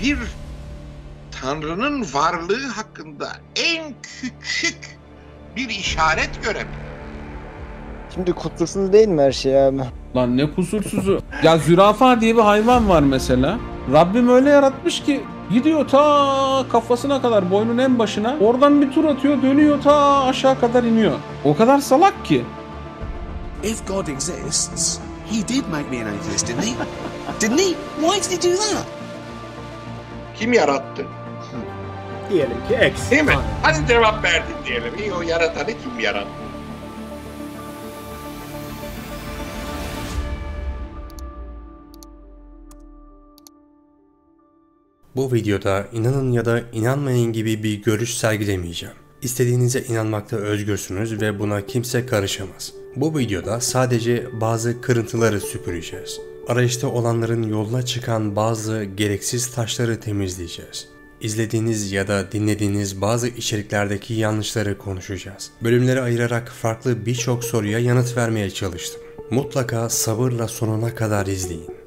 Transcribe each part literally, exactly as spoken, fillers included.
bir Tanrı'nın varlığı hakkında en küçük bir işaret görebilir. Şimdi kusursuz değil mi her şey abi? Lan ne kusursuzu. Ya zürafa diye bir hayvan var mesela. Rabbim öyle yaratmış ki gidiyor ta kafasına kadar, boynun en başına. Oradan bir tur atıyor, dönüyor ta aşağı kadar iniyor. O kadar salak ki. If God exists, he did make me an atheist, didn't he? Didn't he? Why did he do that? Kim yarattı? Diyelim ki X. Değil mi? Hadi cevap verdin diyelim. İyi, o yaratanı kim yarattı? Bu videoda inanın ya da inanmayın gibi bir görüş sergilemeyeceğim. İstediğinize inanmakta özgürsünüz ve buna kimse karışamaz. Bu videoda sadece bazı kırıntıları süpüreceğiz. Arayışta olanların yoluna çıkan bazı gereksiz taşları temizleyeceğiz. İzlediğiniz ya da dinlediğiniz bazı içeriklerdeki yanlışları konuşacağız. Bölümleri ayırarak farklı birçok soruya yanıt vermeye çalıştım. Mutlaka sabırla sonuna kadar izleyin.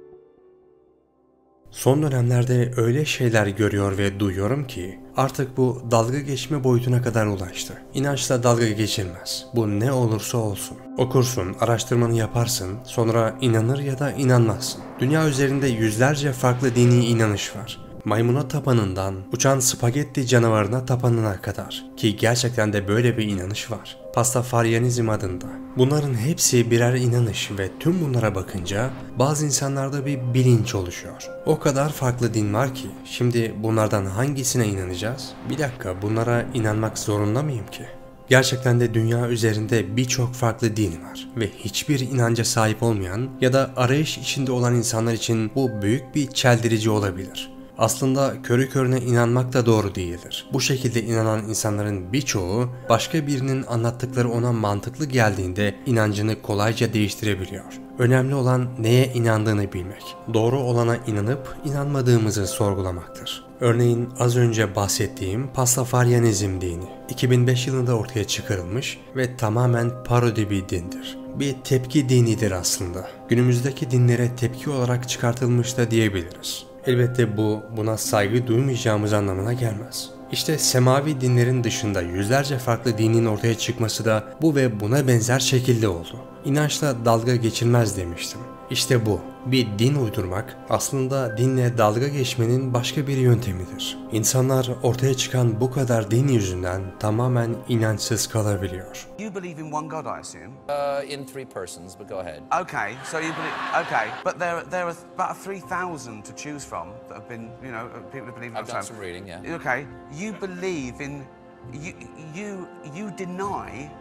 Son dönemlerde öyle şeyler görüyor ve duyuyorum ki artık bu dalga geçme boyutuna kadar ulaştı. İnançla dalga geçilmez. Bu ne olursa olsun. Okursun, araştırmanı yaparsın, sonra inanır ya da inanmazsın. Dünya üzerinde yüzlerce farklı dini inanış var. Maymuna tapanından uçan spagetti canavarına tapanına kadar, ki gerçekten de böyle bir inanış var. Pastafaryanizm adında. Bunların hepsi birer inanış ve tüm bunlara bakınca bazı insanlarda bir bilinç oluşuyor. O kadar farklı din var ki şimdi bunlardan hangisine inanacağız? Bir dakika, bunlara inanmak zorunda mıyım ki? Gerçekten de dünya üzerinde birçok farklı din var ve hiçbir inanca sahip olmayan ya da arayış içinde olan insanlar için bu büyük bir çeldirici olabilir. Aslında körü körüne inanmak da doğru değildir. Bu şekilde inanan insanların birçoğu başka birinin anlattıkları ona mantıklı geldiğinde inancını kolayca değiştirebiliyor. Önemli olan neye inandığını bilmek. Doğru olana inanıp inanmadığımızı sorgulamaktır. Örneğin az önce bahsettiğim Pastafaryanizm dini iki bin beş yılında ortaya çıkarılmış ve tamamen parodi bir dindir. Bir tepki dinidir aslında. Günümüzdeki dinlere tepki olarak çıkartılmış da diyebiliriz. Elbette bu buna saygı duymayacağımız anlamına gelmez. İşte semavi dinlerin dışında yüzlerce farklı dinin ortaya çıkması da bu ve buna benzer şekilde oldu. İnançla dalga geçilmez demiştim. İşte bu. Bir din uydurmak aslında dinle dalga geçmenin başka bir yöntemidir. İnsanlar ortaya çıkan bu kadar din yüzünden tamamen inançsız kalabiliyor. You believe in one God, I assume? Uh, in three persons, but go ahead. Okay, so you believe, okay, but there, there are about three thousand to choose from that have been, you know, people who believe in I've done some reading, yeah. Okay, you believe in, you, you, you deny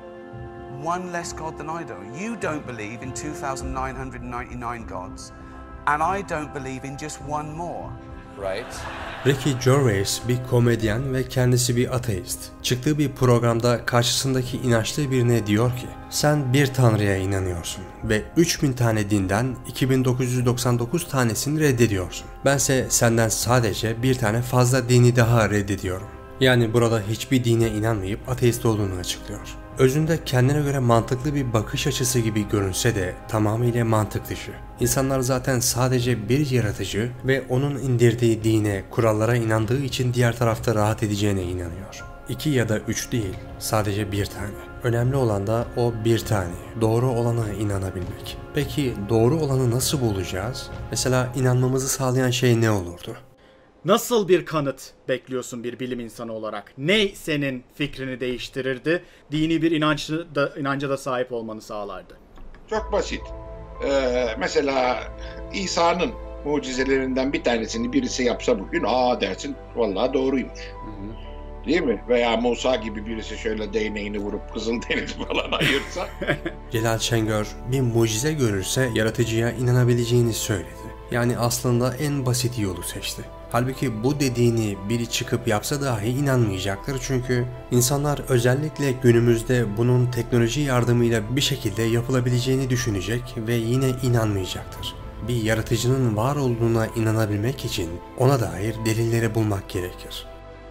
one less God than I do. You don't believe in two thousand nine hundred ninety-nine gods, and I don't believe in just one more. Right. Ricky Gervais bir komedyen ve kendisi bir ateist. Çıktığı bir programda karşısındaki inançlı birine diyor ki, sen bir tanrıya inanıyorsun ve üç bin tane dinden iki bin dokuz yüz doksan dokuz tanesini reddediyorsun. Bense senden sadece bir tane fazla dini daha reddediyorum. Yani burada hiçbir dine inanmayıp ateist olduğunu açıklıyor. Özünde kendine göre mantıklı bir bakış açısı gibi görünse de tamamıyla mantık dışı. İnsanlar zaten sadece bir yaratıcı ve onun indirdiği dine, kurallara inandığı için diğer tarafta rahat edeceğine inanıyor. İki ya da üç değil, sadece bir tane. Önemli olan da o bir tane, doğru olana inanabilmek. Peki doğru olanı nasıl bulacağız? Mesela inanmamızı sağlayan şey ne olurdu? Nasıl bir kanıt bekliyorsun bir bilim insanı olarak? Ne senin fikrini değiştirirdi? Dini bir inançlı da, inanca da sahip olmanı sağlardı. Çok basit. Ee, mesela İsa'nın mucizelerinden bir tanesini birisi yapsa bugün, aa dersin, vallahi doğruymuş. Hı hı. Değil mi? Veya Musa gibi birisi şöyle değneğini vurup Kızıldeniz'i falan ayırsa. Celal Şengör bir mucize görürse yaratıcıya inanabileceğini söyledi. Yani aslında en basit yolu seçti. Halbuki bu dediğini biri çıkıp yapsa dahi inanmayacaktır, çünkü insanlar özellikle günümüzde bunun teknoloji yardımıyla bir şekilde yapılabileceğini düşünecek ve yine inanmayacaktır. Bir yaratıcının var olduğuna inanabilmek için ona dair delilleri bulmak gerekir.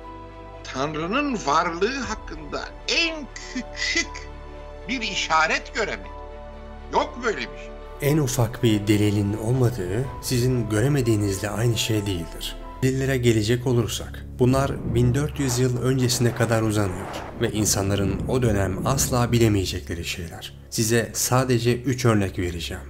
Tanrı'nın varlığı hakkında en küçük bir işaret göremedim. Yok böyle bir şey. En ufak bir delilin olmadığı sizin göremediğinizle aynı şey değildir. Delillere gelecek olursak, bunlar bin dört yüz yıl öncesine kadar uzanıyor ve insanların o dönem asla bilemeyecekleri şeyler. Size sadece üç örnek vereceğim.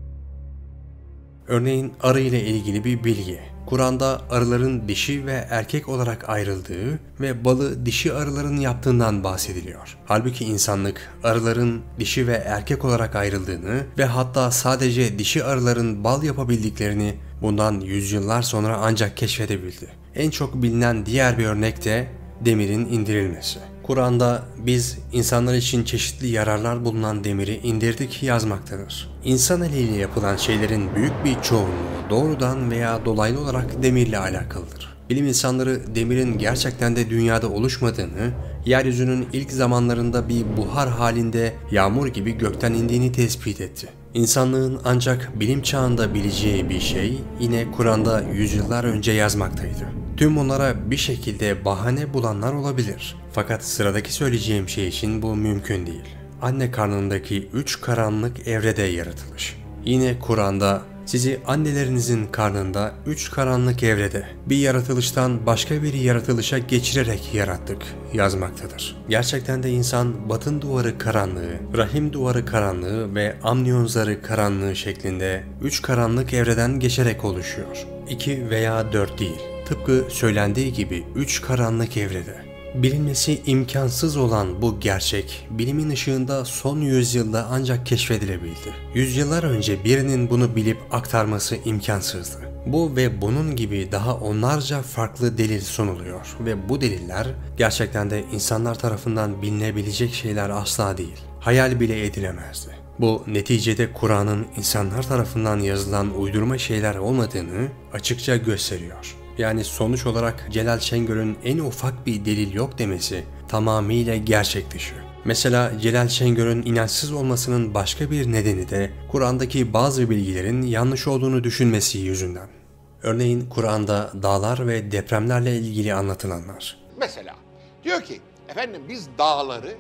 Örneğin arı ile ilgili bir bilgi. Kur'an'da arıların dişi ve erkek olarak ayrıldığı ve balı dişi arıların yaptığından bahsediliyor. Halbuki insanlık arıların dişi ve erkek olarak ayrıldığını ve hatta sadece dişi arıların bal yapabildiklerini bundan yüzyıllar sonra ancak keşfedebildi. En çok bilinen diğer bir örnek de demirin indirilmesi. Kur'an'da biz insanlar için çeşitli yararlar bulunan demiri indirdik yazmaktadır. İnsan eliyle yapılan şeylerin büyük bir çoğunluğu doğrudan veya dolaylı olarak demirle alakalıdır. Bilim insanları demirin gerçekten de dünyada oluşmadığını, yeryüzünün ilk zamanlarında bir buhar halinde yağmur gibi gökten indiğini tespit etti. İnsanlığın ancak bilim çağında bileceği bir şey yine Kur'an'da yüzyıllar önce yazmaktaydı. Tüm bunlara bir şekilde bahane bulanlar olabilir. Fakat sıradaki söyleyeceğim şey için bu mümkün değil. Anne karnındaki üç karanlık evrede yaratılış. Yine Kur'an'da sizi annelerinizin karnında üç karanlık evrede bir yaratılıştan başka bir yaratılışa geçirerek yarattık yazmaktadır. Gerçekten de insan batın duvarı karanlığı, rahim duvarı karanlığı ve amniyon zarı karanlığı şeklinde üç karanlık evreden geçerek oluşuyor. İki veya dört değil. Tıpkı söylendiği gibi üç karanlık evrede. Bilinmesi imkansız olan bu gerçek, bilimin ışığında son yüzyılda ancak keşfedilebildi. Yüzyıllar önce birinin bunu bilip aktarması imkansızdı. Bu ve bunun gibi daha onlarca farklı delil sunuluyor ve bu deliller gerçekten de insanlar tarafından bilinebilecek şeyler asla değil. Hayal bile edilemezdi. Bu neticede Kur'an'ın insanlar tarafından yazılan uydurma şeyler olmadığını açıkça gösteriyor. Yani sonuç olarak Celal Şengör'ün en ufak bir delil yok demesi tamamıyla gerçek dışı. Mesela Celal Şengör'ün inançsız olmasının başka bir nedeni de Kur'an'daki bazı bilgilerin yanlış olduğunu düşünmesi yüzünden. Örneğin Kur'an'da dağlar ve depremlerle ilgili anlatılanlar. Mesela diyor ki efendim biz dağları,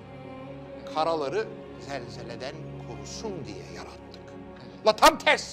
karaları zelzeleden korusun diye yarattık. La tam tersi.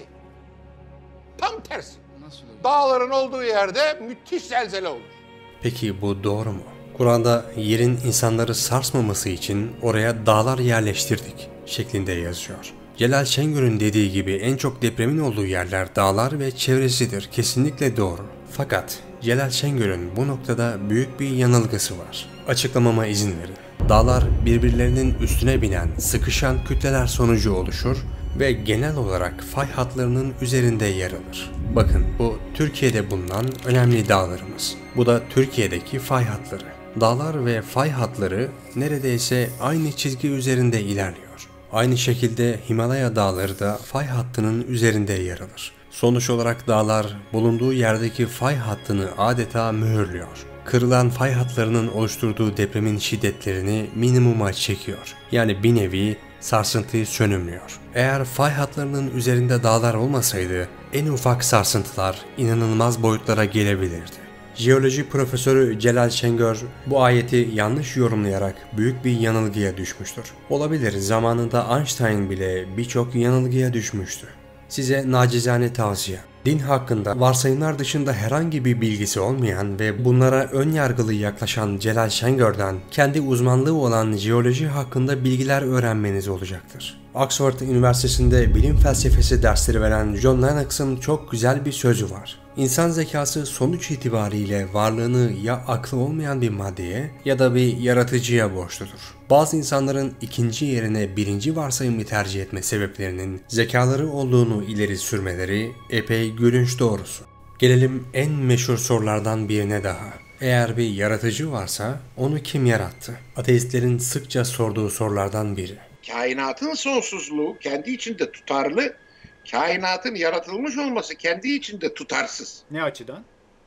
Tam tersi. Dağların olduğu yerde müthiş zelzele olur. Peki bu doğru mu? Kur'an'da yerin insanları sarsmaması için oraya dağlar yerleştirdik şeklinde yazıyor. Celal Şengör'ün dediği gibi en çok depremin olduğu yerler dağlar ve çevresidir. Kesinlikle doğru. Fakat Celal Şengör'ün bu noktada büyük bir yanılgısı var. Açıklamama izin verin. Dağlar birbirlerinin üstüne binen, sıkışan kütleler sonucu oluşur ve genel olarak fay hatlarının üzerinde yer alır. Bakın bu Türkiye'de bulunan önemli dağlarımız. Bu da Türkiye'deki fay hatları. Dağlar ve fay hatları neredeyse aynı çizgi üzerinde ilerliyor. Aynı şekilde Himalaya dağları da fay hattının üzerinde yer alır. Sonuç olarak dağlar bulunduğu yerdeki fay hattını adeta mühürlüyor. Kırılan fay hatlarının oluşturduğu depremin şiddetlerini minimuma çekiyor. Yani bir nevi sarsıntıyı sönümlüyor. Eğer fay hatlarının üzerinde dağlar olmasaydı en ufak sarsıntılar inanılmaz boyutlara gelebilirdi. Jeoloji profesörü Celal Şengör bu ayeti yanlış yorumlayarak büyük bir yanılgıya düşmüştür. Olabilir, zamanında Einstein bile birçok yanılgıya düşmüştü. Size nacizane tavsiye. Din hakkında varsayımlar dışında herhangi bir bilgisi olmayan ve bunlara ön yargılı yaklaşan Celal Şengör'den kendi uzmanlığı olan jeoloji hakkında bilgiler öğrenmeniz olacaktır. Oxford Üniversitesi'nde bilim felsefesi dersleri veren John Lennox'ın çok güzel bir sözü var. İnsan zekası sonuç itibariyle varlığını ya aklı olmayan bir maddeye ya da bir yaratıcıya borçludur. Bazı insanların ikinci yerine birinci varsayımı tercih etme sebeplerinin zekaları olduğunu ileri sürmeleri epey gülünç doğrusu. Gelelim en meşhur sorulardan birine daha. Eğer bir yaratıcı varsa onu kim yarattı? Ateistlerin sıkça sorduğu sorulardan biri. Kainatın sonsuzluğu kendi içinde tutarlı, kainatın yaratılmış olması kendi içinde tutarsız. Ne açıdan?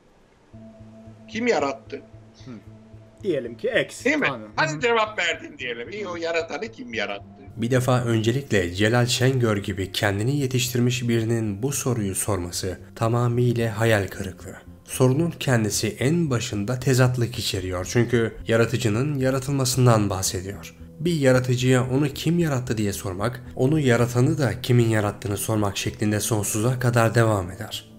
Kim yarattı? Hı. Diyelim ki X. Değil mi? Tanrım. Hadi cevap verdin diyelim. İyi, o yaratanı kim yarattı? Bir defa öncelikle Celal Şengör gibi kendini yetiştirmiş birinin bu soruyu sorması tamamıyla hayal kırıklığı. Sorunun kendisi en başında tezatlık içeriyor çünkü yaratıcının yaratılmasından bahsediyor. Bir yaratıcıya onu kim yarattı diye sormak, onu yaratanı da kimin yarattığını sormak şeklinde sonsuza kadar devam eder.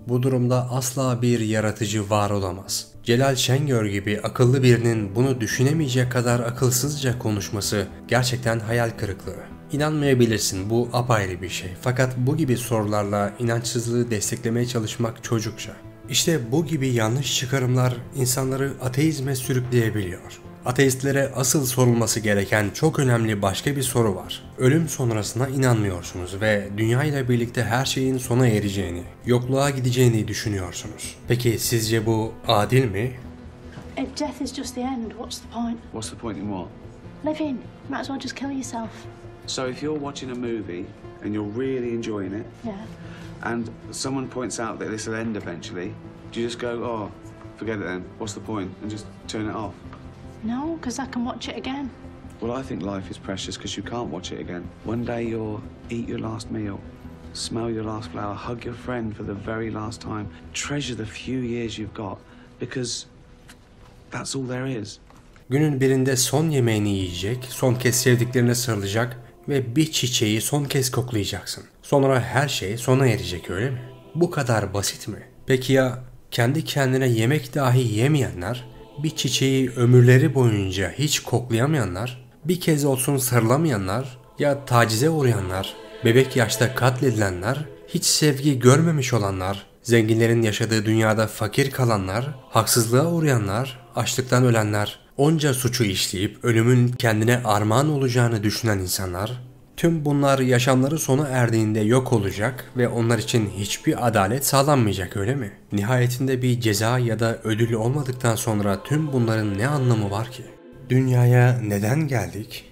Bu durumda asla bir yaratıcı var olamaz. Celal Şengör gibi akıllı birinin bunu düşünemeyecek kadar akılsızca konuşması gerçekten hayal kırıklığı. İnanmayabilirsin, bu apayrı bir şey. Fakat bu gibi sorularla inançsızlığı desteklemeye çalışmak çocukça. İşte bu gibi yanlış çıkarımlar insanları ateizme sürükleyebiliyor. Ateistlere asıl sorulması gereken çok önemli başka bir soru var. Ölüm sonrasına inanmıyorsunuz ve dünya ile birlikte her şeyin sona ereceğini, yokluğa gideceğini düşünüyorsunuz. Peki sizce bu adil mi? If death is just the end, what's the point? What's the point in what? Living. Might as well just kill yourself. So if you're watching a movie and you're really enjoying it, Yeah. and someone points out that this will end eventually, do you just go, oh, forget it then, what's the point, and just turn it off? No, because I can watch it again. Well, I think life is precious because you can't watch it again. One day you'll eat your last meal, smell your last flower, hug your friend for the very last time, treasure the few years you've got, because that's all there is. Günün birinde son yemeğini yiyecek, son kez sevdiklerine sarılacak ve bir çiçeği son kez koklayacaksın. Sonra her şey sona erecek, öyle mi? Bu kadar basit mi? Peki ya kendi kendine yemek dahi yemeyenler, bir çiçeği ömürleri boyunca hiç koklayamayanlar, bir kez olsun sarılamayanlar, ya tacize uğrayanlar, bebek yaşta katledilenler, hiç sevgi görmemiş olanlar, zenginlerin yaşadığı dünyada fakir kalanlar, haksızlığa uğrayanlar, açlıktan ölenler, onca suçu işleyip ölümün kendine armağan olacağını düşünen insanlar, tüm bunlar yaşamları sona erdiğinde yok olacak ve onlar için hiçbir adalet sağlanmayacak, öyle mi? Nihayetinde bir ceza ya da ödül olmadıktan sonra tüm bunların ne anlamı var ki? Dünyaya neden geldik?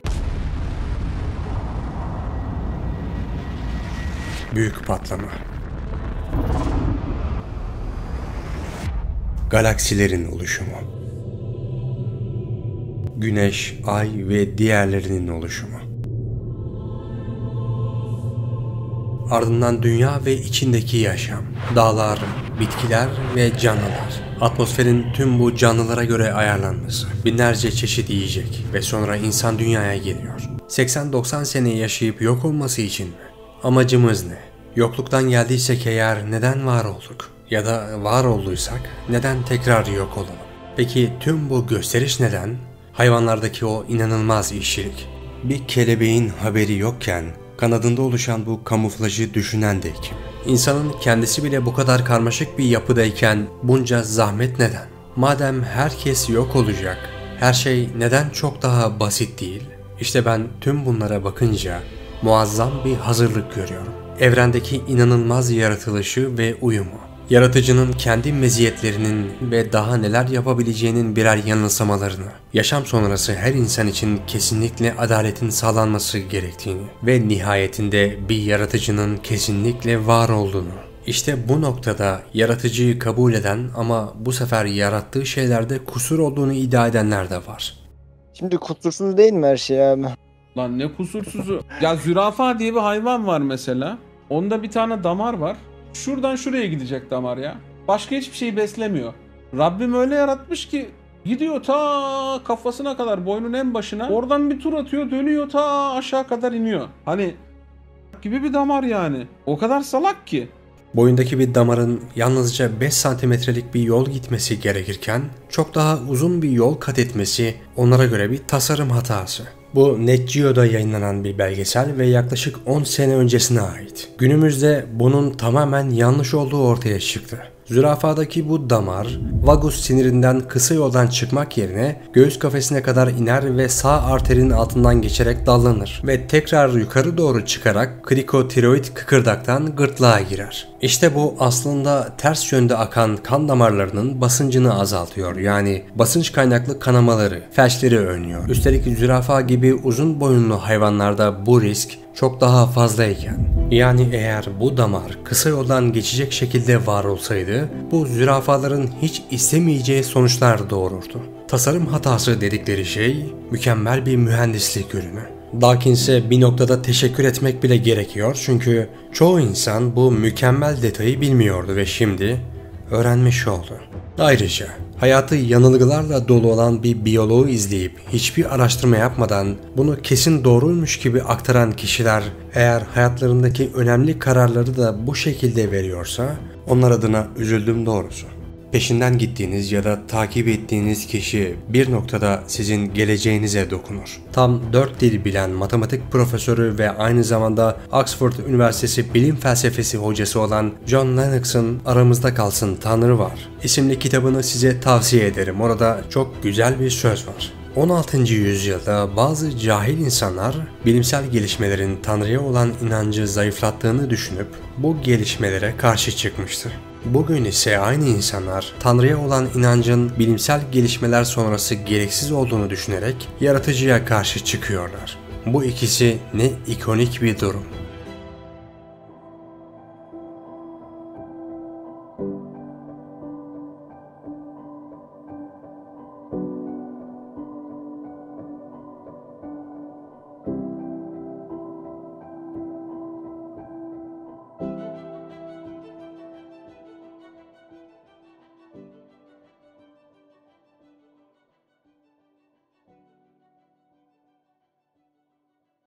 Büyük patlama. Galaksilerin oluşumu. Güneş, ay ve diğerlerinin oluşumu. Ardından dünya ve içindeki yaşam, dağlar, bitkiler ve canlılar. Atmosferin tüm bu canlılara göre ayarlanması, binlerce çeşit yiyecek ve sonra insan dünyaya geliyor. seksen doksan sene yaşayıp yok olması için mi? Amacımız ne? Yokluktan geldiysek eğer neden var olduk? Ya da var olduysak neden tekrar yok olalım? Peki tüm bu gösteriş neden? Hayvanlardaki o inanılmaz işçilik. Bir kelebeğin haberi yokken kanadında oluşan bu kamuflajı düşünen de kim? İnsanın kendisi bile bu kadar karmaşık bir yapıdayken bunca zahmet neden? Madem herkes yok olacak, her şey neden çok daha basit değil? İşte ben tüm bunlara bakınca muazzam bir hazırlık görüyorum. Evrendeki inanılmaz yaratılışı ve uyumu. Yaratıcının kendi meziyetlerinin ve daha neler yapabileceğinin birer yanılsamalarını, yaşam sonrası her insan için kesinlikle adaletin sağlanması gerektiğini ve nihayetinde bir yaratıcının kesinlikle var olduğunu. İşte bu noktada yaratıcıyı kabul eden ama bu sefer yarattığı şeylerde kusur olduğunu iddia edenler de var. Şimdi kusursuz değil mi her şey abi? Lan ne kusursuzu. Ya zürafa diye bir hayvan var mesela. Onda bir tane damar var. Şuradan şuraya gidecek damar ya. Başka hiçbir şey beslemiyor. Rabbim öyle yaratmış ki gidiyor ta kafasına kadar, boynun en başına. Oradan bir tur atıyor, dönüyor ta aşağı kadar iniyor. Hani gibi bir damar yani. O kadar salak ki. Boyundaki bir damarın yalnızca beş santimetrelik bir yol gitmesi gerekirken çok daha uzun bir yol kat etmesi onlara göre bir tasarım hatası. Bu Net Geo'da yayınlanan bir belgesel ve yaklaşık on sene öncesine ait. Günümüzde bunun tamamen yanlış olduğu ortaya çıktı. Zürafadaki bu damar, vagus sinirinden kısa yoldan çıkmak yerine göğüs kafesine kadar iner ve sağ arterin altından geçerek dallanır ve tekrar yukarı doğru çıkarak krikotiroid kıkırdaktan gırtlağa girer. İşte bu aslında ters yönde akan kan damarlarının basıncını azaltıyor, yani basınç kaynaklı kanamaları, felçleri önlüyor. Üstelik zürafa gibi uzun boyunlu hayvanlarda bu risk çok daha fazlayken, yani eğer bu damar kısa yoldan geçecek şekilde var olsaydı bu zürafaların hiç istemeyeceği sonuçlar doğururdu. Tasarım hatası dedikleri şey mükemmel bir mühendislik ürünü. Dawkins'e bir noktada teşekkür etmek bile gerekiyor çünkü çoğu insan bu mükemmel detayı bilmiyordu ve şimdi öğrenmiş oldu. Ayrıca hayatı yanılgılarla dolu olan bir biyoloğu izleyip hiçbir araştırma yapmadan bunu kesin doğruymuş gibi aktaran kişiler eğer hayatlarındaki önemli kararları da bu şekilde veriyorsa Onlar adına üzüldüm doğrusu. Peşinden gittiğiniz ya da takip ettiğiniz kişi bir noktada sizin geleceğinize dokunur. Tam dört dil bilen matematik profesörü ve aynı zamanda Oxford Üniversitesi bilim felsefesi hocası olan John Lennox'ın Aramızda Kalsın Tanrı Var isimli kitabını size tavsiye ederim. Orada çok güzel bir söz var. on altıncı yüzyılda bazı cahil insanlar bilimsel gelişmelerin Tanrı'ya olan inancı zayıflattığını düşünüp bu gelişmelere karşı çıkmıştır. Bugün ise aynı insanlar Tanrı'ya olan inancın bilimsel gelişmeler sonrası gereksiz olduğunu düşünerek yaratıcıya karşı çıkıyorlar. Bu ikisi ne ikonik bir durum.